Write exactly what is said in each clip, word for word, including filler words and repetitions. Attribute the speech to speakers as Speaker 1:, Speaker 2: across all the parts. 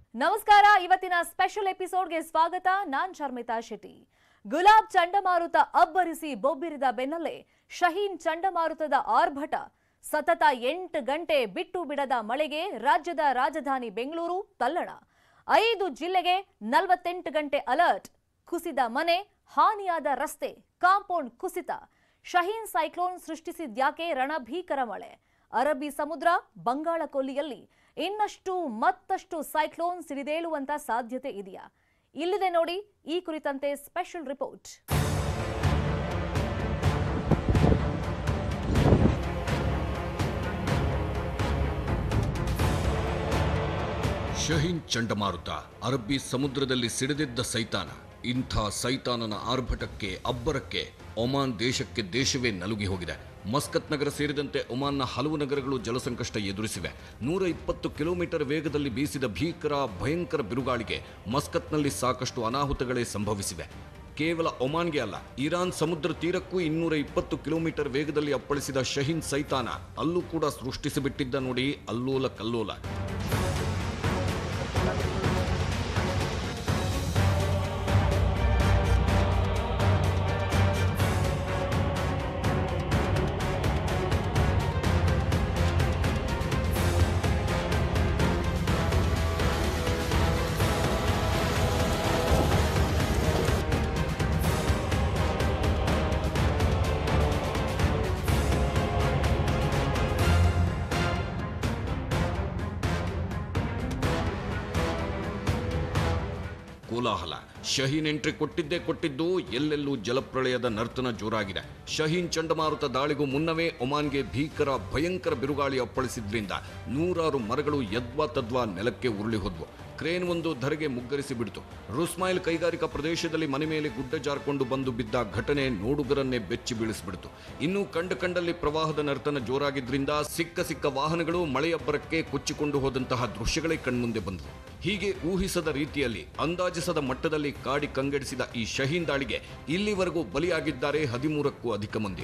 Speaker 1: ನಮಸ್ಕಾರ. ಇವತ್ತಿನ ಸ್ಪೆಷಲ್ ಎಪಿಸೋಡ್ಗೆ ಸ್ವಾಗತ. ನಾನ್ ಶರ್ಮಿತಾ ಶೆಟ್ಟಿ. ಗುಲಾಬ್ ಚಂಡಮಾರುತ ಅಬ್ಬರಿಸಿ ಬೊಬ್ಬಿರಿದ ಬೆನ್ನಲ್ಲೇ ಶಹೀನ್ ಚಂಡಮಾರುತದ ಆರ್ಭಟ. ಸತತ ಎಂಟು ಗಂಟೆ ಬಿಟ್ಟು ಬಿಡದ ಮಳೆಗೆ ರಾಜ್ಯದ ರಾಜಧಾನಿ ಬೆಂಗಳೂರು ತಲ್ಲಣ. ಐದು ಜಿಲ್ಲೆಗೆ ನಲವತ್ತೆಂಟು ಗಂಟೆ ಅಲರ್ಟ್. ಕುಸಿದ ಮನೆ, ಹಾನಿಯಾದ ರಸ್ತೆ, ಕಾಂಪೌಂಡ್ ಕುಸಿತ. ಶಹೀನ್ ಸೈಕ್ಲೋನ್ ಸೃಷ್ಟಿಸಿದ್ಯಾಕೆ ರಣಭೀಕರ ಮಳೆ? ಅರಬ್ಬಿ ಸಮುದ್ರ, ಬಂಗಾಳ ಕೊಲ್ಲಿಯಲ್ಲಿ ಇನ್ನಷ್ಟು ಮತ್ತಷ್ಟು ಸೈಕ್ಲೋನ್ ಸಿಡಿದೇಳುವಂತ ಸಾಧ್ಯತೆ ಇದೆಯಾ? ಇಲ್ಲಿದೆ ನೋಡಿ ಈ ಕುರಿತಂತೆ ಸ್ಪೆಷಲ್ ರಿಪೋರ್ಟ್.
Speaker 2: ಶಹೀನ್ ಚಂಡಮಾರುತ ಅರಬ್ಬಿ ಸಮುದ್ರದಲ್ಲಿ ಸಿಡಿದಿದ್ದ ಸೈತಾನ. ಇಂಥ ಸೈತಾನನ ಆರ್ಭಟಕ್ಕೆ, ಅಬ್ಬರಕ್ಕೆ ಒಮಾನ್ ದೇಶಕ್ಕೆ ದೇಶವೇ ನಲುಗಿ ಹೋಗಿದೆ. ಮಸ್ಕತ್ ನಗರ ಸೇರಿದಂತೆ ಒಮಾನ್ನ ಹಲವು ನಗರಗಳು ಜಲಸಂಕಷ್ಟ ಎದುರಿಸಿವೆ. ನೂರ ಇಪ್ಪತ್ತು ಕಿಲೋಮೀಟರ್ ವೇಗದಲ್ಲಿ ಬೀಸಿದ ಭೀಕರ ಭಯಂಕರ ಬಿರುಗಾಳಿಗೆ ಮಸ್ಕತ್ನಲ್ಲಿ ಸಾಕಷ್ಟು ಅನಾಹುತಗಳೇ ಸಂಭವಿಸಿವೆ. ಕೇವಲ ಒಮಾನ್ಗೆ ಅಲ್ಲ, ಇರಾನ್ ಸಮುದ್ರ ತೀರಕ್ಕೂ ಇನ್ನೂರ ಇಪ್ಪತ್ತು ಕಿಲೋಮೀಟರ್ ವೇಗದಲ್ಲಿ ಅಪ್ಪಳಿಸಿದ ಶಹೀನ್ ಸೈತಾನ ಅಲ್ಲೂ ಕೂಡ ಸೃಷ್ಟಿಸಿಬಿಟ್ಟಿದ್ದ ನೋಡಿ ಅಲ್ಲೋಲ ಕಲ್ಲೋಲ. ಕೋಲಾಹಲ. ಶಹೀನ್ ಎಂಟ್ರಿ ಕೊಟ್ಟಿದ್ದೇ ಕೊಟ್ಟಿದ್ದು ಎಲ್ಲೆಲ್ಲೂ ಜಲಪ್ರಳಯದ ನರ್ತನ ಜೋರಾಗಿದೆ. ಶಹೀನ್ ಚಂಡಮಾರುತ ದಾಳಿಗೂ ಮುನ್ನವೇ ಒಮಾನ್ಗೆ ಭೀಕರ ಭಯಂಕರ ಬಿರುಗಾಳಿ ಅಪ್ಪಳಿಸಿದ್ರಿಂದ ನೂರಾರು ಮರಗಳು ಯದ್ವಾ ತದ್ವಾ ನೆಲಕ್ಕೆ ಉರುಳಿ ಹೋದ್ವು. ಕ್ರೇನ್ ಒಂದು ಧರೆಗೆ ಮುಗ್ಗರಿಸಿ ಬಿಡ್ತು. ರುಸ್ಮಾಯಿಲ್ ಕೈಗಾರಿಕಾ ಪ್ರದೇಶದಲ್ಲಿ ಮನೆ ಮೇಲೆ ಗುಡ್ಡ ಜಾರ್ಕೊಂಡು ಬಂದು ಬಿದ್ದ ಘಟನೆ ನೋಡುಗರನ್ನೇ ಬೆಚ್ಚಿ ಬೀಳಿಸ್ಬಿಡ್ತು. ಇನ್ನು ಕಂಡ ಕಂಡಲ್ಲಿ ಪ್ರವಾಹದ ನರ್ತನ ಜೋರಾಗಿದ್ರಿಂದ ಸಿಕ್ಕ ಸಿಕ್ಕ ವಾಹನಗಳು ಮಳೆಯಬ್ಬರಕ್ಕೆ ಕೊಚ್ಚಿಕೊಂಡು ಹೋದಂತಹ ದೃಶ್ಯಗಳೇ ಕಣ್ಮುಂದೆ ಬಂದವು. ಹೀಗೆ ಊಹಿಸದ ರೀತಿಯಲ್ಲಿ, ಅಂದಾಜಿಸದ ಮಟ್ಟದಲ್ಲಿ ಕಾಡಿ ಕಂಗೆಡಿಸಿದ ಈ ಶಹೀನ್ ದಾಳಿಗೆ ಇಲ್ಲಿವರೆಗೂ ಬಲಿಯಾಗಿದ್ದಾರೆ ಹದಿಮೂರಕ್ಕೂ ಅಧಿಕ ಮಂದಿ.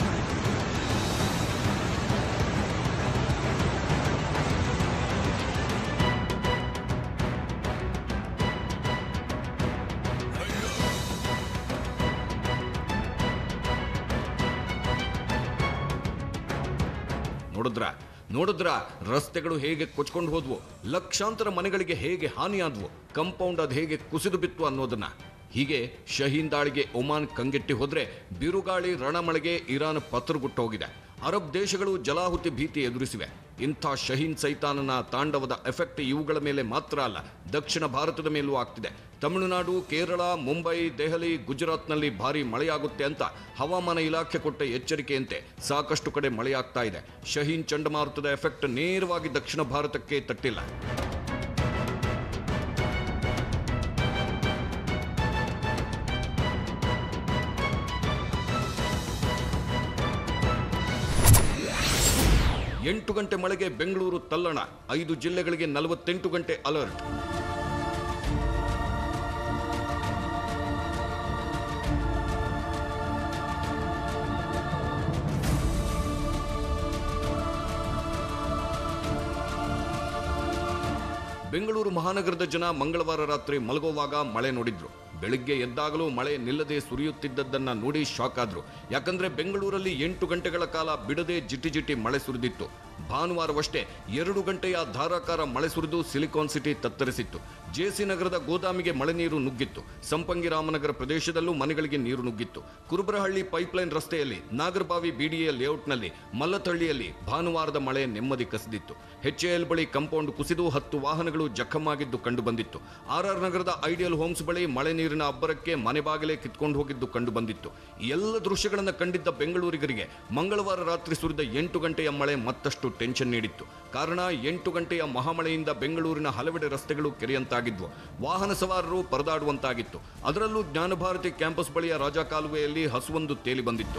Speaker 2: ನೋಡಿದ್ರ ನೋಡಿದ್ರ ರಸ್ತೆಗಳು ಹೇಗೆ ಕೊಚ್ಕೊಂಡು ಹೋದ್ವು, ಲಕ್ಷಾಂತರ ಮನೆಗಳಿಗೆ ಹೇಗೆ ಹಾನಿಯಾದ್ವು, ಕಂಪೌಂಡ್ ಅದು ಹೇಗೆ ಕುಸಿದು ಬಿತ್ತು ಅನ್ನೋದನ್ನ. ಹೀಗೆ ಶಹೀನ್ ದಾಳಿಗೆ ಒಮಾನ್ ಕಂಗೆಟ್ಟಿ ಹೋದ್ರೆ, ಬಿರುಗಾಳಿ ರಣಮಳೆಗೆ ಇರಾನ್ ಪತ್ರಗುಟ್ಟೋಗಿದೆ. ಅರಬ್ ದೇಶಗಳು ಜಲಾಹುತಿ ಭೀತಿ ಎದುರಿಸಿವೆ. ಇಂಥ ಶಹೀನ್ ಸೈತಾನನ ತಾಂಡವದ ಎಫೆಕ್ಟ್ ಇವುಗಳ ಮೇಲೆ ಮಾತ್ರ ಅಲ್ಲ, ದಕ್ಷಿಣ ಭಾರತದ ಮೇಲೂ ಆಗ್ತಿದೆ. ತಮಿಳುನಾಡು, ಕೇರಳ, ಮುಂಬೈ, ದೆಹಲಿ, ಗುಜರಾತ್ನಲ್ಲಿ ಭಾರಿ ಮಳೆಯಾಗುತ್ತೆ ಅಂತ ಹವಾಮಾನ ಇಲಾಖೆ ಕೊಟ್ಟ ಎಚ್ಚರಿಕೆಯಂತೆ ಸಾಕಷ್ಟು ಕಡೆ ಮಳೆಯಾಗ್ತಾ ಇದೆ. ಶಹೀನ್ ಚಂಡಮಾರುತದ ಎಫೆಕ್ಟ್ ನೇರವಾಗಿ ದಕ್ಷಿಣ ಭಾರತಕ್ಕೆ ತಟ್ಟಿಲ್ಲ. ಎಂಟು ಗಂಟೆ ಮಳೆಗೆ ಬೆಂಗಳೂರು ತಲ್ಲಣ. ಐದು ಜಿಲ್ಲೆಗಳಿಗೆ ನಲವತ್ತೆಂಟು ಗಂಟೆ ಅಲರ್ಟ್. ಬೆಂಗಳೂರು ಮಹಾನಗರದ ಜನ ಮಂಗಳವಾರ ರಾತ್ರಿ ಮಲಗುವಾಗ ಮಳೆ ನೋಡಿದ್ರು. ಬೆಳಿಗ್ಗೆ ಎದ್ದಾಗಲೂ ಮಳೆ ನಿಲ್ಲದೆ ಸುರಿಯುತ್ತಿದ್ದದ್ದನ್ನ ನೋಡಿ ಶಾಕ್ ಆದ್ರು. ಯಾಕಂದ್ರೆ ಬೆಂಗಳೂರಲ್ಲಿ ಎಂಟು ಗಂಟೆಗಳ ಕಾಲ ಬಿಡದೆ ಜಿಟಿ ಜಿಟಿ ಮಳೆ ಸುರಿದಿತ್ತು. ಭಾನುವಾರವಷ್ಟೇ ಎರಡು ಗಂಟೆಯ ಧಾರಾಕಾರ ಮಳೆ ಸುರಿದು ಸಿಲಿಕಾನ್ ಸಿಟಿ ತತ್ತರಿಸಿತ್ತು. ಜೆಸಿ ನಗರದ ಗೋದಾಮಿಗೆ ಮಳೆ ನೀರು ನುಗ್ಗಿತ್ತು. ಸಂಪಂಗಿ ರಾಮನಗರ ಪ್ರದೇಶದಲ್ಲೂ ಮನೆಗಳಿಗೆ ನೀರು ನುಗ್ಗಿತ್ತು. ಕುರುಬರಹಳ್ಳಿ ಪೈಪ್ಲೈನ್ ರಸ್ತೆಯಲ್ಲಿ, ನಾಗರಬಾವಿ ಬಿಡಿಎ ಲೇಔಟ್ನಲ್ಲಿ, ಮಲ್ಲತಳ್ಳಿಯಲ್ಲಿ ಭಾನುವಾರದ ಮಳೆ ನೆಮ್ಮದಿ ಕಸಿದಿತ್ತು. ಎಚ್ಎಎಲ್ ಬಳಿ ಕಾಂಪೌಂಡ್ ಕುಸಿದು ಹತ್ತು ವಾಹನಗಳು ಜಖಮಾಗಿದ್ದು ಕಂಡು ಬಂದಿತ್ತು. ಆರ್ಆರ್ ನಗರದ ಐಡಿಯಲ್ ಹೋಮ್ಸ್ ಬಳಿ ಮಳೆ ನೀರಿನ ಅಬ್ಬರಕ್ಕೆ ಮನೆ ಬಾಗಿಲೇ ಕಿತ್ಕೊಂಡು ಹೋಗಿದ್ದು ಕಂಡು ಬಂದಿತ್ತು. ಎಲ್ಲ ದೃಶ್ಯಗಳನ್ನು ಕಂಡಿದ್ದ ಬೆಂಗಳೂರಿಗರಿಗೆ ಮಂಗಳವಾರ ರಾತ್ರಿ ಸುರಿದ ಎಂಟು ಗಂಟೆಯ ಮಳೆ ಮತ್ತಷ್ಟು ಟೆನ್ಷನ್ ನೀಡಿತ್ತು. ಕಾರಣ, ಎಂಟು ಗಂಟೆಯ ಮಹಾಮಳೆಯಿಂದ ಬೆಂಗಳೂರಿನ ಹಲವೆಡೆ ರಸ್ತೆಗಳು ಕೆರೆಯಂತಾಗಿದ್ವು. ವಾಹನ ಸವಾರರು ಪರದಾಡುವಂತಾಗಿತ್ತು. ಅದರಲ್ಲೂ ಜ್ಞಾನಭಾರತಿ ಕ್ಯಾಂಪಸ್ ಬಳಿಯ ರಾಜಾ ಕಾಲುವೆಯಲ್ಲಿ ಹಸುವೊಂದು ತೇಲಿ ಬಂದಿತ್ತು.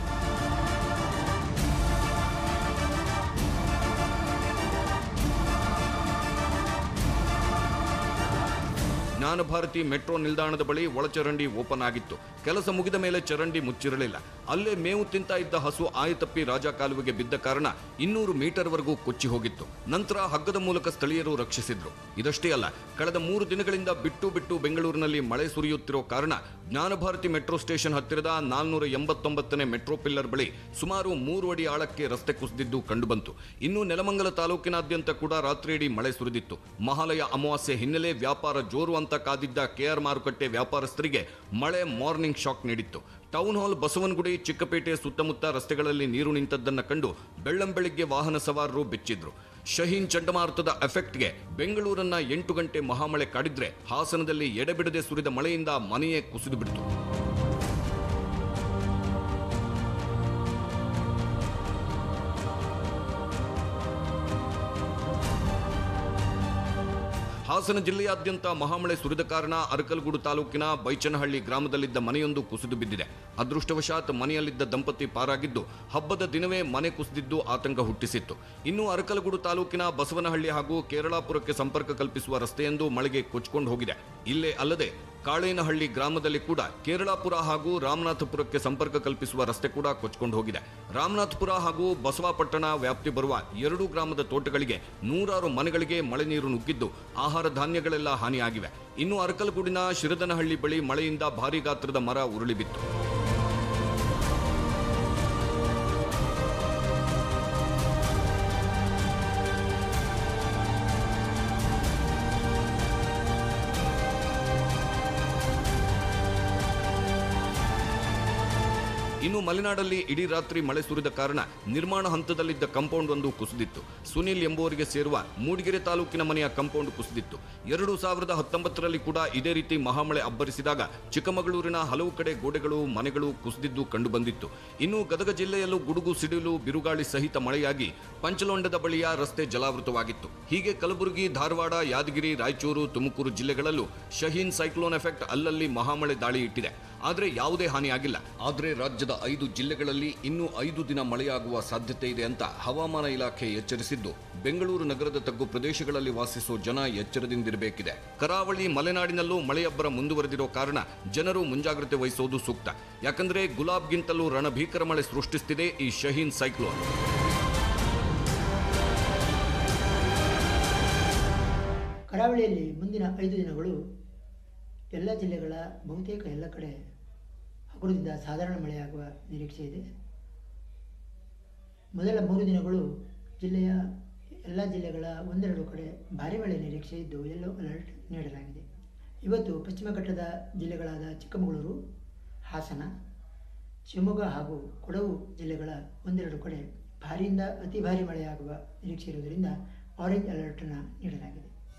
Speaker 2: ಜ್ಞಾನಭಾರತಿ ಮೆಟ್ರೋ ನಿಲ್ದಾಣದ ಬಳಿ ಒಳಚರಂಡಿ ಓಪನ್ ಆಗಿತ್ತು. ಕೆಲಸ ಮುಗಿದ ಮೇಲೆ ಚರಂಡಿ ಮುಚ್ಚಿರಲಿಲ್ಲ. ಅಲ್ಲೇ ಮೇವು ತಿಂತ ಇದ್ದ ಹಸು ಆಯತಪ್ಪಿ ರಾಜ ಕಾಲುವೆಗೆ ಬಿದ್ದ ಕಾರಣ ಇನ್ನೂರು ಮೀಟರ್ ವರೆಗೂ ಕೊಚ್ಚಿ ಹೋಗಿತ್ತು. ನಂತರ ಹಗ್ಗದ ಮೂಲಕ ಸ್ಥಳೀಯರು ರಕ್ಷಿಸಿದ್ರು. ಇದಷ್ಟೇ ಅಲ್ಲ, ಕಳೆದ ಮೂರು ದಿನಗಳಿಂದ ಬಿಟ್ಟು ಬಿಟ್ಟು ಬೆಂಗಳೂರಿನಲ್ಲಿ ಮಳೆ ಸುರಿಯುತ್ತಿರೋ ಕಾರಣ ಜ್ಞಾನಭಾರತಿ ಮೆಟ್ರೋ ಸ್ಟೇಷನ್ ಹತ್ತಿರದ ನಾಲ್ನೂರ ಎಂಬತ್ತೊಂಬತ್ತನೇ ಮೆಟ್ರೋ ಪಿಲ್ಲರ್ ಬಳಿ ಸುಮಾರು ಮೂರು ಅಡಿ ಆಳಕ್ಕೆ ರಸ್ತೆ ಕುಸಿದಿದ್ದು ಕಂಡುಬಂತು. ಇನ್ನು ನೆಲಮಂಗಲ ತಾಲೂಕಿನಾದ್ಯಂತ ಕೂಡ ರಾತ್ರಿಯಿಡೀ ಮಳೆ ಸುರಿದಿತ್ತು. ಮಹಾಲಯ ಅಮಾವಾಸ್ಯೆ ಹಿನ್ನೆಲೆ ವ್ಯಾಪಾರ ಜೋರು ಅಂತ ಕಾದಿದ್ದ ಕೆಆರ್ ಮಾರುಕಟ್ಟೆ ವ್ಯಾಪಾರಸ್ಥರಿಗೆ ಮಳೆ ಮಾರ್ನಿಂಗ್ ಶಾಕ್ ನೀಡಿತ್ತು. ಟೌನ್ ಹಾಲ್, ಬಸವನಗುಡಿ, ಚಿಕ್ಕಪೇಟೆ ಸುತ್ತಮುತ್ತ ರಸ್ತೆಗಳಲ್ಲಿ ನೀರು ನಿಂತದ್ದನ್ನ ಕಂಡು ಬೆಳ್ಳಂಬೆಳಿಗ್ಗೆ ವಾಹನ ಸವಾರರು ಬೆಚ್ಚಿದ್ರು. ಶಹೀನ್ ಚಂಡಮಾರುತದ ಎಫೆಕ್ಟ್ಗೆ ಬೆಂಗಳೂರನ್ನ ಎಂಟು ಗಂಟೆ ಮಹಾಮಳೆ ಕಾಡಿದ್ರೆ ಹಾಸನದಲ್ಲಿ ಎಡೆಬಿಡದೆ ಸುರಿದ ಮಳೆಯಿಂದ ಮನೆಯೇ ಕುಸಿದು ಬಿಡ್ತು. ಹಾಸನ ಜಿಲ್ಲೆಯಾದ್ಯಂತ ಮಹಾಮಳೆ ಸುರಿದ ಕಾರಣ ಅರಕಲಗೂಡು ತಾಲೂಕಿನ ಬೈಚನಹಳ್ಳಿ ಗ್ರಾಮದಲ್ಲಿದ್ದ ಮನೆಯೊಂದು ಕುಸಿದು ಬಿದ್ದಿದೆ. ಅದೃಷ್ಟವಶಾತ್ ಮನೆಯಲ್ಲಿದ್ದ ದಂಪತಿ ಪಾರಾಗಿದ್ದು, ಹಬ್ಬದ ದಿನವೇ ಮನೆ ಕುಸಿದಿದ್ದು ಆತಂಕ ಹುಟ್ಟಿಸಿತ್ತು. ಇನ್ನು ಅರಕಲಗೂಡು ತಾಲೂಕಿನ ಬಸವನಹಳ್ಳಿ ಹಾಗೂ ಕೇರಳಾಪುರಕ್ಕೆ ಸಂಪರ್ಕ ಕಲ್ಪಿಸುವ ರಸ್ತೆಯೊಂದು ಮಳೆಗೆ ಕೊಚ್ಚಿಕೊಂಡು ಹೋಗಿದೆ. ಇಲ್ಲೇ ಅಲ್ಲದೆ ಕಾಳೇನಹಳ್ಳಿ ಗ್ರಾಮದಲ್ಲಿ ಕೂಡ ಕೇರಳಾಪುರ ಹಾಗೂ ರಾಮನಾಥಪುರಕ್ಕೆ ಸಂಪರ್ಕ ಕಲ್ಪಿಸುವ ರಸ್ತೆ ಕೂಡ ಕೊಚ್ಚಿಕೊಂಡು ಹೋಗಿದೆ. ರಾಮನಾಥಪುರ ಹಾಗೂ ಬಸವಾಪಟ್ಟಣ ವ್ಯಾಪ್ತಿ ಬರುವ ಎರಡೂ ಗ್ರಾಮದ ತೋಟಗಳಿಗೆ ನೂರಾರು ಮನೆಗಳಿಗೆ ಮಳೆ ನೀರು ನುಗ್ಗಿದ್ದು ಆಹಾರ ಧಾನ್ಯಗಳೆಲ್ಲ ಹಾನಿಯಾಗಿವೆ. ಇನ್ನು ಅರಕಲಗೂಡಿನ ಶಿರದನಹಳ್ಳಿ ಬಳಿ ಮಳೆಯಿಂದ ಭಾರೀ ಗಾತ್ರದ ಮರ ಉರುಳಿ ಬಿತ್ತು. ಇನ್ನು ಮಲೆನಾಡಲ್ಲಿ ಇಡೀ ರಾತ್ರಿ ಮಳೆ ಸುರಿದ ಕಾರಣ ನಿರ್ಮಾಣ ಹಂತದಲ್ಲಿದ್ದ ಕಾಂಪೌಂಡ್ ಒಂದು ಕುಸಿದಿತ್ತು. ಸುನಿಲ್ ಎಂಬುವರಿಗೆ ಸೇರುವ ಮೂಡಿಗೆರೆ ತಾಲೂಕಿನ ಮನೆಯ ಕಾಂಪೌಂಡ್ ಕುಸಿದಿತ್ತು. ಎರಡು ಸಾವಿರದ ಹತ್ತೊಂಬತ್ತರಲ್ಲಿ ಕೂಡ ಇದೇ ರೀತಿ ಮಹಾಮಳೆ ಅಬ್ಬರಿಸಿದಾಗ ಚಿಕ್ಕಮಗಳೂರಿನ ಹಲವು ಕಡೆ ಗೋಡೆಗಳು, ಮನೆಗಳು ಕುಸಿದಿದ್ದು ಕಂಡುಬಂದಿತ್ತು. ಇನ್ನು ಗದಗ ಜಿಲ್ಲೆಯಲ್ಲೂ ಗುಡುಗು, ಸಿಡಿಲು, ಬಿರುಗಾಳಿ ಸಹಿತ ಮಳೆಯಾಗಿ ಪಂಚಲೊಂಡದ ಬಳಿಯ ರಸ್ತೆ ಜಲಾವೃತವಾಗಿತ್ತು. ಹೀಗೆ ಕಲಬುರಗಿ, ಧಾರವಾಡ, ಯಾದಗಿರಿ, ರಾಯಚೂರು, ತುಮಕೂರು ಜಿಲ್ಲೆಗಳಲ್ಲೂ ಶಹೀನ್ ಸೈಕ್ಲೋನ್ ಎಫೆಕ್ಟ್ ಅಲ್ಲಲ್ಲಿ ಮಹಾಮಳೆ ದಾಳಿ ಇಟ್ಟಿದೆ. ಆದರೆ ಯಾವುದೇ ಹಾನಿಯಾಗಿಲ್ಲ. ಆದರೆ ರಾಜ್ಯದ ಐದು ಜಿಲ್ಲೆಗಳಲ್ಲಿ ಇನ್ನೂ ಐದು ದಿನ ಮಳೆಯಾಗುವ ಸಾಧ್ಯತೆ ಇದೆ ಅಂತ ಹವಾಮಾನ ಇಲಾಖೆ ಎಚ್ಚರಿಸಿದ್ದು, ಬೆಂಗಳೂರು ನಗರದ ತಗ್ಗು ಪ್ರದೇಶಗಳಲ್ಲಿ ವಾಸಿಸುವ ಜನ ಎಚ್ಚರದಿಂದಿರಬೇಕಿದೆ. ಕರಾವಳಿ, ಮಲೆನಾಡಿನಲ್ಲೂ ಮಳೆಯಬ್ಬರ ಮುಂದುವರೆದಿರೋ ಕಾರಣ ಜನರು ಮುಂಜಾಗ್ರತೆ ವಹಿಸುವುದು ಸೂಕ್ತ. ಯಾಕಂದ್ರೆ ಗುಲಾಬ್ಗಿಂತಲೂ ರಣಭೀಕರ ಮಳೆ ಸೃಷ್ಟಿಸುತ್ತಿದೆ ಈ ಶಹೀನ್ ಸೈಕ್ಲೋನ್.
Speaker 3: ಕರಾವಳಿಯಲ್ಲಿ ಮುಂದಿನ ಐದು ದಿನಗಳು ಎಲ್ಲ ಜಿಲ್ಲೆಗಳ ಬಹುತೇಕ ಎಲ್ಲ ಕಡೆ ಹಗುರದಿಂದ ಸಾಧಾರಣ ಮಳೆಯಾಗುವ ನಿರೀಕ್ಷೆ ಇದೆ. ಮೊದಲ ಮೂರು ದಿನಗಳು ಜಿಲ್ಲೆಯ ಎಲ್ಲ ಜಿಲ್ಲೆಗಳ ಒಂದೆರಡು ಕಡೆ ಭಾರೀ ಮಳೆ ನಿರೀಕ್ಷೆ ಇದ್ದು ಯೆಲ್ಲೋ ಅಲರ್ಟ್ ನೀಡಲಾಗಿದೆ. ಇವತ್ತು ಪಶ್ಚಿಮ ಘಟ್ಟದ ಜಿಲ್ಲೆಗಳಾದ ಚಿಕ್ಕಮಗಳೂರು, ಹಾಸನ, ಶಿವಮೊಗ್ಗ ಹಾಗೂ ಕೊಡಗು ಜಿಲ್ಲೆಗಳ ಒಂದೆರಡು ಕಡೆ ಭಾರಿಯಿಂದ ಅತಿ ಭಾರಿ ಮಳೆಯಾಗುವ ನಿರೀಕ್ಷೆ ಇರುವುದರಿಂದ ಆರೆಂಜ್ ಅಲರ್ಟನ್ನು ನೀಡಲಾಗಿದೆ.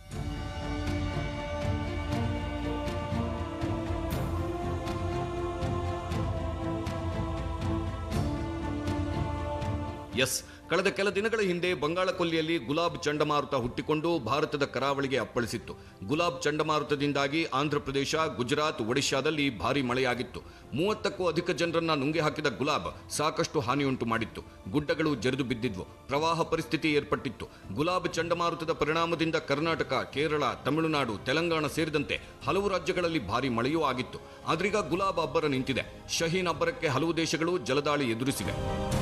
Speaker 2: ಎಸ್ ಕಳೆದ ಕೆಲ ದಿನಗಳ ಹಿಂದೆ ಬಂಗಾಳಕೊಲ್ಲಿಯಲ್ಲಿ ಗುಲಾಬ್ ಚಂಡಮಾರುತ ಹುಟ್ಟಿಕೊಂಡು ಭಾರತದ ಕರಾವಳಿಗೆ ಅಪ್ಪಳಿಸಿತ್ತು. ಗುಲಾಬ್ ಚಂಡಮಾರುತದಿಂದಾಗಿ ಆಂಧ್ರಪ್ರದೇಶ, ಗುಜರಾತ್, ಒಡಿಶಾದಲ್ಲಿ ಭಾರೀ ಮಳೆಯಾಗಿತ್ತು. ಮೂವತ್ತಕ್ಕೂ ಅಧಿಕ ಜನರನ್ನ ನುಂಗಿ ಹಾಕಿದ ಗುಲಾಬ್ ಸಾಕಷ್ಟು ಹಾನಿಯುಂಟು ಮಾಡಿತ್ತು. ಗುಡ್ಡಗಳು ಜರಿದು ಬಿದ್ದಿದ್ವು. ಪ್ರವಾಹ ಪರಿಸ್ಥಿತಿ ಏರ್ಪಟ್ಟಿತ್ತು. ಗುಲಾಬ್ ಚಂಡಮಾರುತದ ಪರಿಣಾಮದಿಂದ ಕರ್ನಾಟಕ, ಕೇರಳ, ತಮಿಳುನಾಡು, ತೆಲಂಗಾಣ ಸೇರಿದಂತೆ ಹಲವು ರಾಜ್ಯಗಳಲ್ಲಿ ಭಾರೀ ಮಳೆಯೂ ಆಗಿತ್ತು. ಆದ್ರೀಗ ಗುಲಾಬ್ ಅಬ್ಬರ ನಿಂತಿದೆ. ಶಹೀನ್ ಅಬ್ಬರಕ್ಕೆ ಹಲವು ದೇಶಗಳು ಜಲದಾಳಿ ಎದುರಿಸಿವೆ.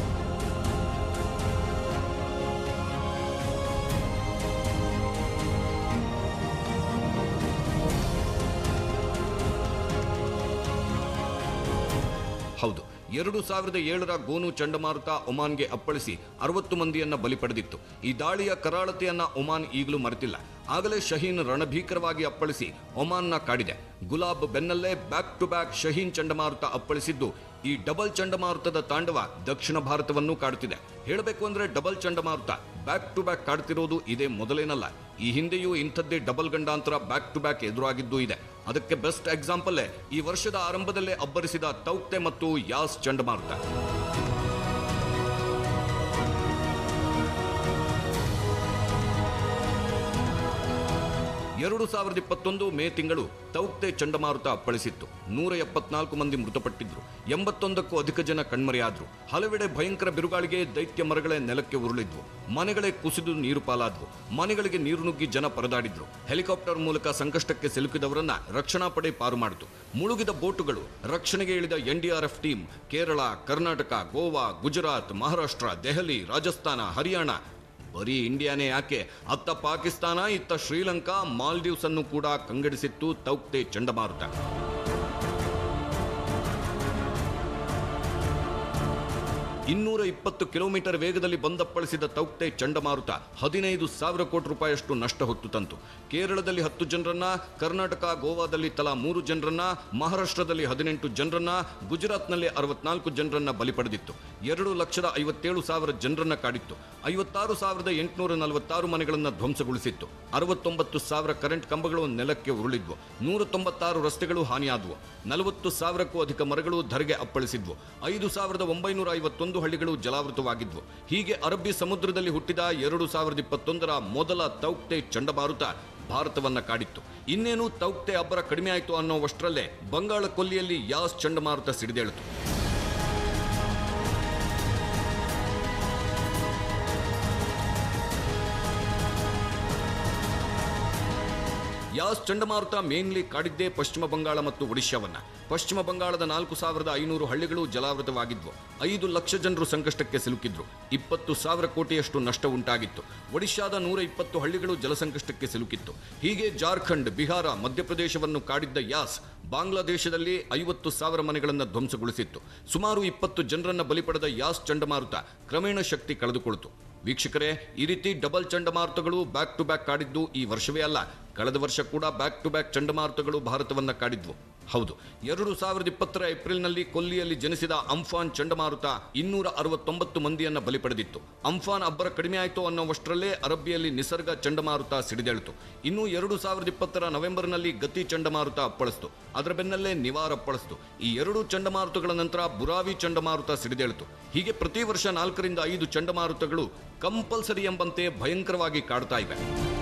Speaker 2: ಹೌದು, ಎರಡು ಸಾವಿರದ ಏಳರ ಗೋನು ಚಂಡಮಾರುತ ಒಮಾನ್ಗೆ ಅಪ್ಪಳಿಸಿ ಅರವತ್ತು ಮಂದಿಯನ್ನ ಬಲಿ ಪಡೆದಿತ್ತು. ಈ ದಾಳಿಯ ಕರಾಳತೆಯನ್ನ ಒಮಾನ್ ಈಗಲೂ ಮರೆತಿಲ್ಲ. ಆಗಲೇ ಶಹೀನ್ ರಣಭೀಕರವಾಗಿ ಅಪ್ಪಳಿಸಿ ಒಮಾನ್ನ ಕಾಡಿದೆ. ಗುಲಾಬ್ ಬೆನ್ನಲ್ಲೇ ಬ್ಯಾಕ್ ಟು ಬ್ಯಾಕ್ ಶಹೀನ್ ಚಂಡಮಾರುತ ಅಪ್ಪಳಿಸಿದ್ದು ಈ ಡಬಲ್ ಚಂಡಮಾರುತದ ತಾಂಡವ ದಕ್ಷಿಣ ಭಾರತವನ್ನು ಕಾಡುತ್ತಿದೆ. ಹೇಳಬೇಕು ಅಂದ್ರೆ ಡಬಲ್ ಚಂಡಮಾರುತ ಬ್ಯಾಕ್ ಟು ಬ್ಯಾಕ್ ಕಾಡ್ತಿರೋದು ಇದೇ ಮೊದಲೇನಲ್ಲ. ಈ ಹಿಂದೆಯೂ ಇಂಥದ್ದೇ ಡಬಲ್ ಗಂಡಾಂತರ ಬ್ಯಾಕ್ ಟು ಬ್ಯಾಕ್ ಎದುರಾಗಿದ್ದೂ ಇದೆ. ಅದಕ್ಕೆ ಬೆಸ್ಟ್ ಎಕ್ಸಾಂಪಲ್ಲೇ ಈ ವರ್ಷದ ಆರಂಭದಲ್ಲೇ ಅಬ್ಬರಿಸಿದ ತೌಕ್ತೆ ಮತ್ತು ಯಾಸ್ ಚಂಡಮಾರುತ. ಎರಡು ಸಾವಿರದ ಇಪ್ಪತ್ತೊಂದು ಮೇ ತಿಂಗಳು ತೌಕ್ತೆ ಚಂಡಮಾರುತ ಅಪ್ಪಳಿಸಿತ್ತು. ನೂರ ಎಪ್ಪತ್ನಾಲ್ಕು ಮಂದಿ ಮೃತಪಟ್ಟಿದ್ರು. ಎಂಬತ್ತೊಂದಕ್ಕೂ ಅಧಿಕ ಜನ ಕಣ್ಮರೆಯಾದ್ರು. ಹಲವೆಡೆ ಭಯಂಕರ ಬಿರುಗಾಳಿಗೆ ದೈತ್ಯ ಮರಗಳೇ ನೆಲಕ್ಕೆ ಉರುಳಿದ್ವು. ಮನೆಗಳೇ ಕುಸಿದು ನೀರು ಪಾಲಾದ್ವು. ಮನೆಗಳಿಗೆ ನೀರು ನುಗ್ಗಿ ಜನ ಪರದಾಡಿದ್ರು. ಹೆಲಿಕಾಪ್ಟರ್ ಮೂಲಕ ಸಂಕಷ್ಟಕ್ಕೆ ಸಿಲುಕಿದವರನ್ನ ರಕ್ಷಣಾ ಪಡೆ ಪಾರು ಮಾಡಿತು. ಮುಳುಗಿದ ಬೋಟುಗಳು, ರಕ್ಷಣೆಗೆ ಇಳಿದ ಎನ್ಡಿಆರ್ಎಫ್ ಟೀಮ್ ಕೇರಳ, ಕರ್ನಾಟಕ, ಗೋವಾ, ಗುಜರಾತ್, ಮಹಾರಾಷ್ಟ್ರ, ದೆಹಲಿ, ರಾಜಸ್ಥಾನ, ಹರಿಯಾಣ, ಬರೀ ಇಂಡಿಯಾನೇ ಯಾಕೆ, ಅತ್ತ ಪಾಕಿಸ್ತಾನ, ಇತ್ತ ಶ್ರೀಲಂಕಾ, ಮಾಲ್ಡೀವ್ಸ್ ಅನ್ನು ಕೂಡ ಕಂಗೆಡಿಸಿತ್ತು ತೌಕ್ತೆ ಚಂಡಮಾರುತ. ಇನ್ನೂರ ಇಪ್ಪತ್ತು ಕಿಲೋಮೀಟರ್ ವೇಗದಲ್ಲಿ ಬಂದಪ್ಪಳಿಸಿದ ತೌಕ್ತೆ ಚಂಡಮಾರುತ ಹದಿನೈದು ಸಾವಿರ ಕೋಟಿ ರೂಪಾಯಿಯಷ್ಟು ನಷ್ಟ ಹೊತ್ತು ತಂತು. ಕೇರಳದಲ್ಲಿ ಹತ್ತು ಜನರನ್ನ, ಕರ್ನಾಟಕ, ಗೋವಾದಲ್ಲಿ ತಲಾ ಮೂರು ಜನರನ್ನ, ಮಹಾರಾಷ್ಟ್ರದಲ್ಲಿ ಹದಿನೆಂಟು ಜನರನ್ನ, ಗುಜರಾತ್ನಲ್ಲಿ ಅರವತ್ನಾಲ್ಕು ಜನರನ್ನ ಬಲಿ ಪಡೆದಿತ್ತು. ಎರಡು ಲಕ್ಷದ ಐವತ್ತೇಳು ಸಾವಿರ ಜನರನ್ನ ಕಾಡಿತ್ತು. ಐವತ್ತಾರು ಸಾವಿರದ ಎಂಟುನೂರ ನಲವತ್ತಾರು ಮನೆಗಳನ್ನು ಧ್ವಂಸಗೊಳಿಸಿತ್ತು. ಅರವತ್ತೊಂಬತ್ತು ಸಾವಿರ ಕರೆಂಟ್ ಕಂಬಗಳು ನೆಲಕ್ಕೆ ಉರುಳಿದ್ವು. ನೂರ ತೊಂಬತ್ತಾರು ರಸ್ತೆಗಳು ಹಾನಿಯಾದವು. ನಲವತ್ತು ಸಾವಿರಕ್ಕೂ ಅಧಿಕ ಮರಗಳು ಧರೆಗೆ ಅಪ್ಪಳಿಸಿದ್ವು. ಐದು ಸಾವಿರದ ಒಂಬೈನೂರ ಐವತ್ತೊಂದು ಹಳ್ಳಿಗಳು ಜಲಾವೃತವಾಗಿದ್ವು. ಹೀಗೆ ಅರಬ್ಬಿ ಸಮುದ್ರದಲ್ಲಿ ಹುಟ್ಟಿದ ಎರಡು ಸಾವಿರದ ಇಪ್ಪತ್ತೊಂದರ ಮೊದಲ ತೌಕ್ತೆ ಚಂಡಮಾರುತ ಭಾರತವನ್ನ ಕಾಡಿತ್ತು. ಇನ್ನೇನು ತೌಕ್ತೆ ಅಬ್ಬರ ಕಡಿಮೆ ಆಯಿತು ಅನ್ನೋವಷ್ಟರಲ್ಲೇ ಬಂಗಾಳ ಕೊಲ್ಲಿಯಲ್ಲಿ ಯಾಸ್ ಚಂಡಮಾರುತ ಸಿಡಿದೇಳಿತು. ಯಾಸ್ ಚಂಡಮಾರುತ ಮೇನ್ಲಿ ಕಾಡಿದ್ದೇ ಪಶ್ಚಿಮ ಬಂಗಾಳ ಮತ್ತು ಒಡಿಶಾವನ್ನ. ಪಶ್ಚಿಮ ಬಂಗಾಳದ ನಾಲ್ಕು ಸಾವಿರದ ಐನೂರು ಹಳ್ಳಿಗಳು ಜಲಾವೃತವಾಗಿದ್ವು. ಐದು ಲಕ್ಷ ಜನರು ಸಂಕಷ್ಟಕ್ಕೆ ಸಿಲುಕಿದ್ರು. ಇಪ್ಪತ್ತು ಸಾವಿರ ಕೋಟಿಯಷ್ಟು ನಷ್ಟ ಉಂಟಾಗಿತ್ತು. ಒಡಿಶಾದ ನೂರ ಇಪ್ಪತ್ತು ಹಳ್ಳಿಗಳು ಜಲಸಂಕಷ್ಟಕ್ಕೆ ಸಿಲುಕಿತ್ತು. ಹೀಗೆ ಜಾರ್ಖಂಡ್, ಬಿಹಾರ, ಮಧ್ಯಪ್ರದೇಶವನ್ನು ಕಾಡಿದ್ದ ಯಾಸ್ ಬಾಂಗ್ಲಾದೇಶದಲ್ಲಿ ಐವತ್ತು ಸಾವಿರ ಮನೆಗಳನ್ನು ಧ್ವಂಸಗೊಳಿಸಿತ್ತು. ಸುಮಾರು ಇಪ್ಪತ್ತು ಜನರನ್ನ ಬಲಿ ಪಡೆದ ಯಾಸ್ ಚಂಡಮಾರುತ ಕ್ರಮೇಣ ಶಕ್ತಿ ಕಳೆದುಕೊಳ್ತು. ವೀಕ್ಷಕರೇ, ಈ ರೀತಿ ಡಬಲ್ ಚಂಡಮಾರುತಗಳು ಬ್ಯಾಕ್ ಟು ಬ್ಯಾಕ್ ಕಾಡಿದ್ದು ಈ ವರ್ಷವೇ ಅಲ್ಲ, ಕಳೆದ ವರ್ಷ ಕೂಡ ಬ್ಯಾಕ್ ಟು ಬ್ಯಾಕ್ ಚಂಡಮಾರುತಗಳು ಭಾರತವನ್ನ ಕಾಡಿದ್ವು. ಹೌದು, ಎರಡು ಸಾವಿರದ ಇಪ್ಪತ್ತರ ಏಪ್ರಿಲ್ನಲ್ಲಿ ಕೊಲ್ಲಿಯಲ್ಲಿ ಜನಿಸಿದ ಅಂಫಾನ್ ಚಂಡಮಾರುತ ಇನ್ನೂರ ಅರವತ್ತೊಂಬತ್ತು ಮಂದಿಯನ್ನ ಬಲಿ ಪಡೆದಿತ್ತು. ಅಂಫಾನ್ ಅಬ್ಬರ ಕಡಿಮೆ ಆಯಿತು ಅನ್ನೋವಷ್ಟರಲ್ಲೇ ಅರಬ್ಬಿಯಲ್ಲಿ ನಿಸರ್ಗ ಚಂಡಮಾರುತ ಸಿಡಿದೇಳಿತು. ಇನ್ನು ಎರಡು ಸಾವಿರದ ಇಪ್ಪತ್ತರ ನವೆಂಬರ್ನಲ್ಲಿ ಗತಿ ಚಂಡಮಾರುತ ಅಪ್ಪಳಿಸಿತು. ಅದರ ಬೆನ್ನಲ್ಲೇ ನಿವಾರ್ ಅಪ್ಪಳಿಸಿತು. ಈ ಎರಡು ಚಂಡಮಾರುತಗಳ ನಂತರ ಬುರಾವಿ ಚಂಡಮಾರುತ ಸಿಡಿದೇಳಿತು. ಹೀಗೆ ಪ್ರತಿ ವರ್ಷ ನಾಲ್ಕರಿಂದ ಐದು ಚಂಡಮಾರುತಗಳು ಕಂಪಲ್ಸರಿ ಎಂಬಂತೆ ಭಯಂಕರವಾಗಿ ಕಾಡ್ತಾ ಇವೆ.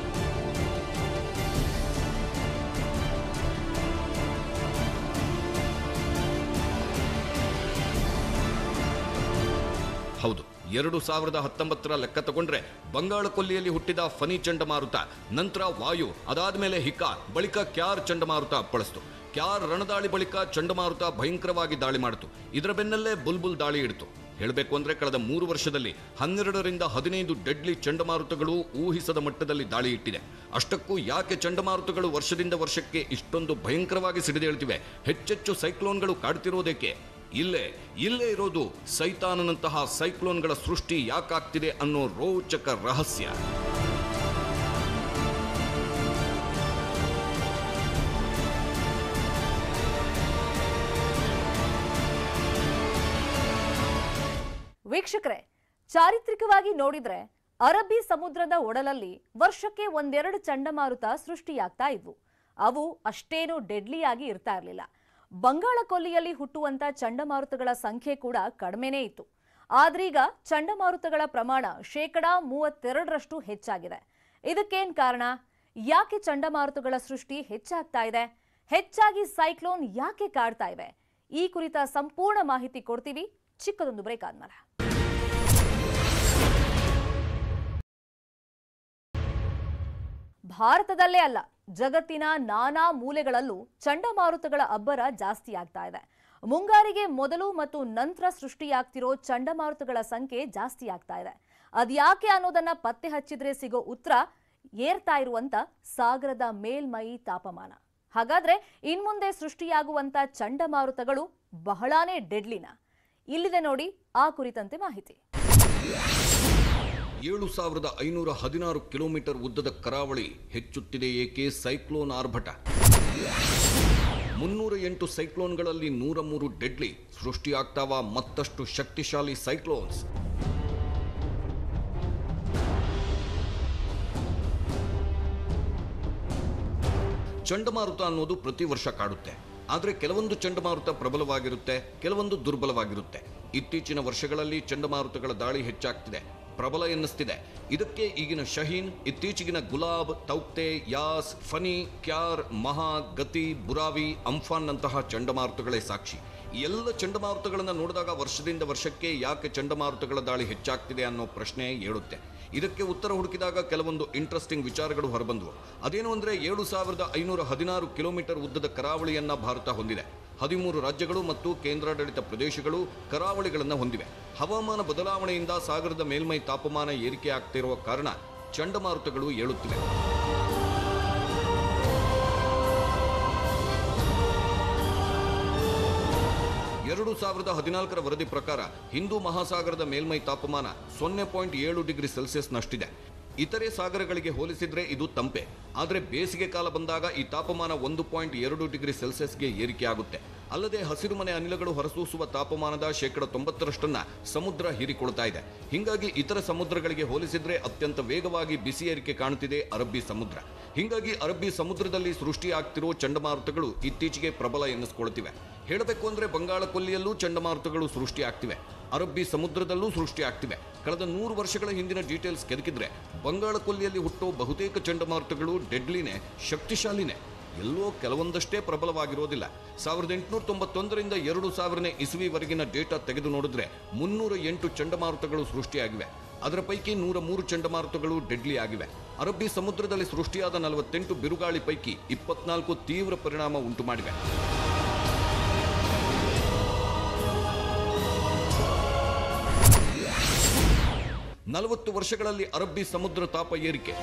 Speaker 2: ಹೌದು, ಎರಡು ಸಾವಿರದ ಹತ್ತೊಂಬತ್ತರ ಲೆಕ್ಕ ತಗೊಂಡ್ರೆ ಬಂಗಾಳ ಕೊಲ್ಲಿಯಲ್ಲಿ ಹುಟ್ಟಿದ ಫನಿ ಚಂಡಮಾರುತ, ನಂತರ ವಾಯು, ಅದಾದ್ಮೇಲೆ ಹಿಕಾ, ಬಳಿಕ ಕ್ಯಾರ್ ಚಂಡಮಾರುತ ಅಪ್ಪಳಿಸಿತು. ಕ್ಯಾರ್ ರಣದಾಳಿ ಬಳಿಕ ಚಂಡಮಾರುತ ಭಯಂಕರವಾಗಿ ದಾಳಿ ಮಾಡಿತು. ಇದರ ಬೆನ್ನಲ್ಲೇ ಬುಲ್ಬುಲ್ ದಾಳಿ ಇಡಿತು. ಹೇಳಬೇಕು ಅಂದ್ರೆ ಕಳೆದ ಮೂರು ವರ್ಷದಲ್ಲಿ ಹನ್ನೆರಡರಿಂದ ಹದಿನೈದು ಡೆಡ್ಲಿ ಚಂಡಮಾರುತಗಳು ಊಹಿಸದ ಮಟ್ಟದಲ್ಲಿ ದಾಳಿ ಇಟ್ಟಿದೆ. ಅಷ್ಟಕ್ಕೂ ಯಾಕೆ ಚಂಡಮಾರುತಗಳು ವರ್ಷದಿಂದ ವರ್ಷಕ್ಕೆ ಇಷ್ಟೊಂದು ಭಯಂಕರವಾಗಿ ಸಿಡಿದೇಳ್ತಿವೆ? ಹೆಚ್ಚೆಚ್ಚು ಸೈಕ್ಲೋನ್ಗಳು ಕಾಡ್ತಿರೋದೇಕೆ? ಇಲ್ಲೇ ಇಲ್ಲೇ ಇರೋದು ಸೈತಾನನಂತಹ ಸೈಕ್ಲೋನ್ಗಳ ಸೃಷ್ಟಿ ಯಾಕಾಗ್ತಿದೆ ಅನ್ನೋ ರೋಚಕ ರಹಸ್ಯ.
Speaker 1: ವೀಕ್ಷಕರೇ, ಚಾರಿತ್ರಿಕವಾಗಿ ನೋಡಿದ್ರೆ ಅರಬ್ಬಿ ಸಮುದ್ರದ ಒಡಲಲ್ಲಿ ವರ್ಷಕ್ಕೆ ಒಂದೆರಡು ಚಂಡಮಾರುತ ಸೃಷ್ಟಿಯಾಗ್ತಾ ಇದ್ವು. ಅವು ಅಷ್ಟೇನು ಡೆಡ್ಲಿಯಾಗಿ ಇರ್ತಾ ಇರಲಿಲ್ಲ. ಬಂಗಾಳ ಕೊಲ್ಲಿಯಲ್ಲಿ ಹುಟ್ಟುವಂತ ಚಂಡಮಾರುತಗಳ ಸಂಖ್ಯೆ ಕೂಡ ಕಡಿಮೆನೇ ಇತ್ತು. ಆದ್ರೀಗ ಚಂಡಮಾರುತಗಳ ಪ್ರಮಾಣ ಶೇಕಡ ಮೂವತ್ತೆರಡರಷ್ಟು ಹೆಚ್ಚಾಗಿದೆ. ಇದಕ್ಕೇನ್ ಕಾರಣ? ಯಾಕೆ ಚಂಡಮಾರುತಗಳ ಸೃಷ್ಟಿ ಹೆಚ್ಚಾಗ್ತಾ ಇದೆ? ಹೆಚ್ಚಾಗಿ ಸೈಕ್ಲೋನ್ ಯಾಕೆ ಕಾಡ್ತಾ ಇವೆ? ಈ ಕುರಿತ ಸಂಪೂರ್ಣ ಮಾಹಿತಿ ಕೊಡ್ತೀವಿ ಚಿಕ್ಕದೊಂದು ಬ್ರೇಕ್ ಆದ್ಮೇಲೆ. ಭಾರತದಲ್ಲೇ ಅಲ್ಲ, ಜಗತ್ತಿನ ನಾನಾ ಮೂಲೆಗಳಲ್ಲೂ ಚಂಡಮಾರುತಗಳ ಅಬ್ಬರ ಜಾಸ್ತಿ ಆಗ್ತಾ ಇದೆ. ಮುಂಗಾರಿಗೆ ಮೊದಲು ಮತ್ತು ನಂತರ ಸೃಷ್ಟಿಯಾಗ್ತಿರೋ ಚಂಡಮಾರುತಗಳ ಸಂಖ್ಯೆ ಜಾಸ್ತಿ ಆಗ್ತಾ ಇದೆ. ಅದ್ಯಾಕೆ ಅನ್ನೋದನ್ನ ಪತ್ತೆ ಹಚ್ಚಿದ್ರೆ ಸಿಗೋ ಉತ್ತರ ಏರ್ತಾ ಇರುವಂತ ಸಾಗರದ ಮೇಲ್ಮೈ ತಾಪಮಾನ. ಹಾಗಾದ್ರೆ ಇನ್ಮುಂದೆ ಸೃಷ್ಟಿಯಾಗುವಂತ ಚಂಡಮಾರುತಗಳು ಬಹಳಾನೇ ಡೆಡ್ಲಿನ? ಇಲ್ಲಿದೆ ನೋಡಿ ಆ ಕುರಿತಂತೆ ಮಾಹಿತಿ.
Speaker 2: ಏಳು ಸಾವಿರದ ಐನೂರ ಹದಿನಾರು ಕಿಲೋಮೀಟರ್ ಉದ್ದದ ಕರಾವಳಿ ಹೆಚ್ಚುತ್ತಿದೆ ಏಕೆ? ಸೈಕ್ಲೋನ್ ಆರ್ಭಟ. ಮುನ್ನೂರ ಎಂಟು ಸೈಕ್ಲೋನ್ಗಳಲ್ಲಿ ನೂರ ಮೂರು ಡೆಡ್ಲಿ. ಸೃಷ್ಟಿಯಾಗ್ತಾವ ಮತ್ತಷ್ಟು ಶಕ್ತಿಶಾಲಿ ಸೈಕ್ಲೋನ್ಸ್. ಚಂಡಮಾರುತ ಅನ್ನೋದು ಪ್ರತಿ ವರ್ಷ ಕಾಡುತ್ತೆ. ಆದರೆ ಕೆಲವೊಂದು ಚಂಡಮಾರುತ ಪ್ರಬಲವಾಗಿರುತ್ತೆ, ಕೆಲವೊಂದು ದುರ್ಬಲವಾಗಿರುತ್ತೆ. ಇತ್ತೀಚಿನ ವರ್ಷಗಳಲ್ಲಿ ಚಂಡಮಾರುತಗಳ ದಾಳಿ ಹೆಚ್ಚಾಗ್ತಿದೆ. ಪ್ರಬಲ ಎನ್ನಿಸ್ತಿದೆ. ಇದಕ್ಕೆ ಈಗಿನ ಶಹೀನ್, ಇತ್ತೀಚೆಗಿನ ಗುಲಾಬ್, ತೌಕ್ತೆ, ಯಾಸ್, ಫನಿ, ಕ್ಯಾರ್, ಮಹಾ, ಗತಿ, ಬುರಾವಿ, ಅಂಫಾನ್ ನಂತಹ ಚಂಡಮಾರುತಗಳೇ ಸಾಕ್ಷಿ. ಈ ಎಲ್ಲ ಚಂಡಮಾರುತಗಳನ್ನು ನೋಡಿದಾಗ ವರ್ಷದಿಂದ ವರ್ಷಕ್ಕೆ ಯಾಕೆ ಚಂಡಮಾರುತಗಳ ದಾಳಿ ಹೆಚ್ಚಾಗ್ತಿದೆ ಅನ್ನೋ ಪ್ರಶ್ನೆ ಏಳುತ್ತೆ. ಇದಕ್ಕೆ ಉತ್ತರ ಹುಡುಕಿದಾಗ ಕೆಲವೊಂದು ಇಂಟ್ರೆಸ್ಟಿಂಗ್ ವಿಚಾರಗಳು ಹೊರಬಂದವು. ಅದೇನು ಅಂದರೆ ಏಳು ಸಾವಿರದ ಐನೂರ ಹದಿನಾರು ಕಿಲೋಮೀಟರ್ ಉದ್ದದ ಕರಾವಳಿಯನ್ನ ಭಾರತ ಹೊಂದಿದೆ. ಹದಿಮೂರು ರಾಜ್ಯಗಳು ಮತ್ತು ಕೇಂದ್ರಾಡಳಿತ ಪ್ರದೇಶಗಳು ಕರಾವಳಿಗಳನ್ನು ಹೊಂದಿವೆ. ಹವಾಮಾನ ಬದಲಾವಣೆಯಿಂದ ಸಾಗರದ ಮೇಲ್ಮೈ ತಾಪಮಾನ ಏರಿಕೆ ಆಗ್ತಿರುವ ಕಾರಣ ಚಂಡಮಾರುತಗಳು ಏಳುತ್ತಿವೆ. ಎರಡು ಸಾವಿರದ ಹದಿನಾಲ್ಕರ ವರದಿ ಪ್ರಕಾರ ಹಿಂದೂ ಮಹಾಸಾಗರದ ಮೇಲ್ಮೈ ತಾಪಮಾನ ಸೊನ್ನೆ ಪಾಯಿಂಟ್ ಏಳು ಡಿಗ್ರಿ ಸೆಲ್ಸಿಯಸ್ನಷ್ಟಿದೆ. ಇತರೆ ಸಾಗರಗಳಿಗೆ ಹೋಲಿಸಿದ್ರೆ ಇದು ತಂಪೆ. ಆದರೆ ಬೇಸಿಗೆ ಕಾಲ ಬಂದಾಗ ಈ ತಾಪಮಾನ ಒಂದು ಪಾಯಿಂಟ್ ಎರಡು ಡಿಗ್ರಿ ಸೆಲ್ಸಿಯಸ್ಗೆ ಏರಿಕೆಯಾಗುತ್ತೆ. ಅಲ್ಲದೆ ಹಸಿರುಮನೆ ಅನಿಲಗಳು ಹೊರಸೂಸುವ ತಾಪಮಾನದ ಶೇಕಡ ತೊಂಬತ್ತರಷ್ಟನ್ನ ಸಮುದ್ರ ಹೀರಿಕೊಳ್ತಾ ಇದೆ. ಹೀಗಾಗಿ ಇತರ ಸಮುದ್ರಗಳಿಗೆ ಹೋಲಿಸಿದ್ರೆ ಅತ್ಯಂತ ವೇಗವಾಗಿ ಬಿಸಿ ಏರಿಕೆ ಕಾಣುತ್ತಿದೆ ಅರಬ್ಬಿ ಸಮುದ್ರ. ಹೀಗಾಗಿ ಅರಬ್ಬಿ ಸಮುದ್ರದಲ್ಲಿ ಸೃಷ್ಟಿಯಾಗ್ತಿರೋ ಚಂಡಮಾರುತಗಳು ಇತ್ತೀಚೆಗೆ ಪ್ರಬಲ ಎನ್ನಿಸ್ಕೊಳ್ತಿವೆ. ಹೇಳಬೇಕು ಅಂದ್ರೆ ಬಂಗಾಳ ಕೊಲ್ಲಿಯಲ್ಲೂ ಚಂಡಮಾರುತಗಳು ಸೃಷ್ಟಿಯಾಗ್ತಿವೆ, ಅರಬ್ಬಿ ಸಮುದ್ರದಲ್ಲೂ ಸೃಷ್ಟಿಯಾಗ್ತಿವೆ. ಕಳೆದ ನೂರು ವರ್ಷಗಳ ಹಿಂದಿನ ಡೀಟೇಲ್ಸ್ ಕೆದಕಿದ್ರೆ ಬಂಗಾಳ ಕೊಲ್ಲಿಯಲ್ಲಿ ಹುಟ್ಟೋ ಬಹುತೇಕ ಚಂಡಮಾರುತಗಳು ಡೆಡ್ಲಿನೇ, ಶಕ್ತಿಶಾಲಿನೇ, ಎಲ್ಲೋ ಕೆಲವೊಂದಷ್ಟೇ ಪ್ರಬಲವಾಗಿರೋದಿಲ್ಲ. ಸಾವಿರದ ಎಂಟುನೂರ ತೊಂಬತ್ತೊಂದರಿಂದ ಎರಡು ಸಾವಿರನೇ ಇಸ್ವಿವರೆಗಿನ ಡೇಟಾ ತೆಗೆದು ನೋಡಿದ್ರೆ ಮುನ್ನೂರ ಎಂಟು ಚಂಡಮಾರುತಗಳು ಸೃಷ್ಟಿಯಾಗಿವೆ. ಅದರ ಪೈಕಿ ನೂರ ಮೂರು ಚಂಡಮಾರುತಗಳು ಡೆಡ್ಲಿ ಆಗಿವೆ. ಅರಬ್ಬಿ ಸಮುದ್ರದಲ್ಲಿ ಸೃಷ್ಟಿಯಾದ ನಲವತ್ತೆಂಟು ಬಿರುಗಾಳಿ ಪೈಕಿ ಇಪ್ಪತ್ನಾಲ್ಕು ತೀವ್ರ ಪರಿಣಾಮ ಉಂಟು ಮಾಡಿವೆ. ನಲವತ್ತು ವರ್ಷಗಳಲ್ಲಿ ಅರಬ್ಬಿ ಸಮುದ್ರ ತಾಪ ಏರಿಕೆ.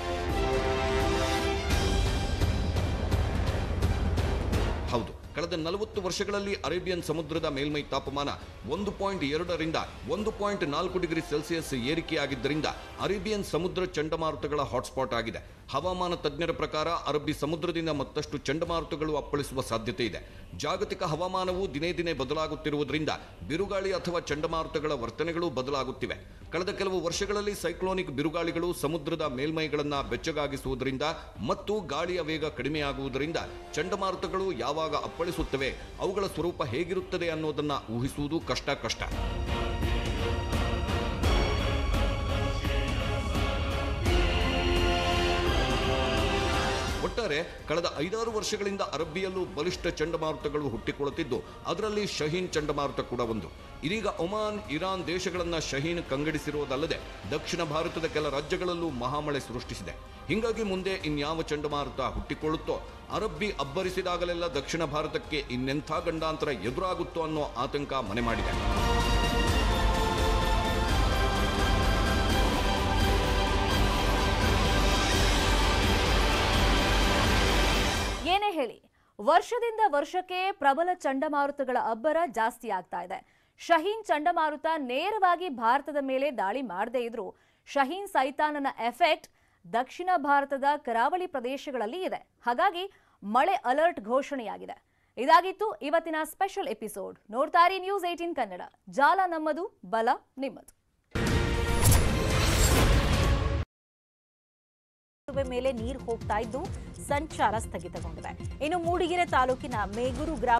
Speaker 2: ಹೌದು, ಕಳೆದ ನಲವತ್ತು ವರ್ಷಗಳಲ್ಲಿ ಅರೇಬಿಯನ್ ಸಮುದ್ರದ ಮೇಲ್ಮೈ ತಾಪಮಾನ ಒಂದು ಪಾಯಿಂಟ್ ಎರಡರಿಂದ ಒಂದು ಪಾಯಿಂಟ್ ನಾಲ್ಕು ಡಿಗ್ರಿ ಸೆಲ್ಸಿಯಸ್ ಏರಿಕೆಯಾಗಿದ್ದರಿಂದ ಅರೇಬಿಯನ್ ಸಮುದ್ರ ಚಂಡಮಾರುತಗಳ ಹಾಟ್ಸ್ಪಾಟ್ ಆಗಿದೆ. ಹವಾಮಾನ ತಜ್ಞರ ಪ್ರಕಾರ ಅರಬ್ಬಿ ಸಮುದ್ರದಿಂದ ಮತ್ತಷ್ಟು ಚಂಡಮಾರುತಗಳು ಅಪ್ಪಳಿಸುವ ಸಾಧ್ಯತೆ ಇದೆ. ಜಾಗತಿಕ ಹವಾಮಾನವು ದಿನೇ ದಿನೇ ಬದಲಾಗುತ್ತಿರುವುದರಿಂದ ಬಿರುಗಾಳಿ ಅಥವಾ ಚಂಡಮಾರುತಗಳ ವರ್ತನೆಗಳು ಬದಲಾಗುತ್ತಿವೆ. ಕಳೆದ ಕೆಲವು ವರ್ಷಗಳಲ್ಲಿ ಸೈಕ್ಲೋನಿಕ್ ಬಿರುಗಾಳಿಗಳು ಸಮುದ್ರದ ಮೇಲ್ಮೈಗಳನ್ನು ಬೆಚ್ಚಗಾಗಿಸುವುದರಿಂದ ಮತ್ತು ಗಾಳಿಯ ವೇಗ ಕಡಿಮೆಯಾಗುವುದರಿಂದ ಚಂಡಮಾರುತಗಳು ಯಾವಾಗ ಅಪ್ಪಳಿಸುತ್ತವೆ, ಅವುಗಳ ಸ್ವರೂಪ ಹೇಗಿರುತ್ತದೆ ಅನ್ನೋದನ್ನ ಊಹಿಸುವುದು ಕಷ್ಟ ಕಷ್ಟ ಒಟ್ಟಾರೆ ಕಳೆದ ಐದಾರು ವರ್ಷಗಳಿಂದ ಅರಬ್ಬಿಯಲ್ಲೂ ಬಲಿಷ್ಠ ಚಂಡಮಾರುತಗಳು ಹುಟ್ಟಿಕೊಳ್ಳುತ್ತಿದ್ದು, ಅದರಲ್ಲಿ ಶಹೀನ್ ಚಂಡಮಾರುತ ಕೂಡ ಒಂದು. ಇದೀಗ ಒಮಾನ್, ಇರಾನ್ ದೇಶಗಳನ್ನ ಶಹೀನ್ ಕಂಗಡಿಸಿರುವುದಲ್ಲದೆ ದಕ್ಷಿಣ ಭಾರತದ ಕೆಲ ರಾಜ್ಯಗಳಲ್ಲೂ ಮಹಾಮಳೆ ಸೃಷ್ಟಿಸಿದೆ. ಹೀಗಾಗಿ ಮುಂದೆ ಇನ್ಯಾವ ಚಂಡಮಾರುತ ಹುಟ್ಟಿಕೊಳ್ಳುತ್ತೋ, ಅರಬ್ಬಿ ಅಬ್ಬರಿಸಿದಾಗಲೆಲ್ಲ ದಕ್ಷಿಣ ಭಾರತಕ್ಕೆ ಇನ್ನೆಂಥ ಗಂಡಾಂತರ ಎದುರಾಗುತ್ತೋ ಅನ್ನೋ ಆತಂಕ ಮನೆ ಮಾಡಿದೆ.
Speaker 1: ಏನೇ ಹೇಳಿ, ವರ್ಷದಿಂದ ವರ್ಷಕ್ಕೆ ಪ್ರಬಲ ಚಂಡಮಾರುತಗಳ ಅಬ್ಬರ ಜಾಸ್ತಿ ಆಗ್ತಾ ಇದೆ. ಶಹೀನ್ ಚಂಡಮಾರುತ ನೇರವಾಗಿ ಭಾರತದ ಮೇಲೆ ದಾಳಿ ಮಾಡದೇ ಇದ್ರೂ ಶಹೀನ್ ಸೈತಾನನ ಎಫೆಕ್ಟ್ ದಕ್ಷಿಣ ಭಾರತದ ಕರಾವಳಿ ಪ್ರದೇಶಗಳಲ್ಲಿ ಇದೆ. ಹಾಗಾಗಿ ಮಳೆ ಅಲರ್ಟ್ ಘೋಷಣೆಯಾಗಿದೆ. ಇದಾಗಿತ್ತು ಇವತ್ತಿನ ಸ್ಪೆಷಲ್ ಎಪಿಸೋಡ್. ನೋಡ್ತಾ ಇರಿ ನ್ಯೂಸ್ ಏಟೀನ್ ಕನ್ನಡ. ಜಾಲ ನಮ್ಮದು, ಬಲ ನಿಮ್ಮದು.
Speaker 4: ಮೇಲೆ ನೀರು ಹೋಗ್ತಾ ಇದ್ದು ಸಂಚಾರ ಸ್ಥಗಿತಗೊಂಡಿದೆ. ಇನ್ನು ಮೂಡಿಗೆರೆ ತಾಲೂಕಿನ ಮೇಗೂರು ಗ್ರಾಮ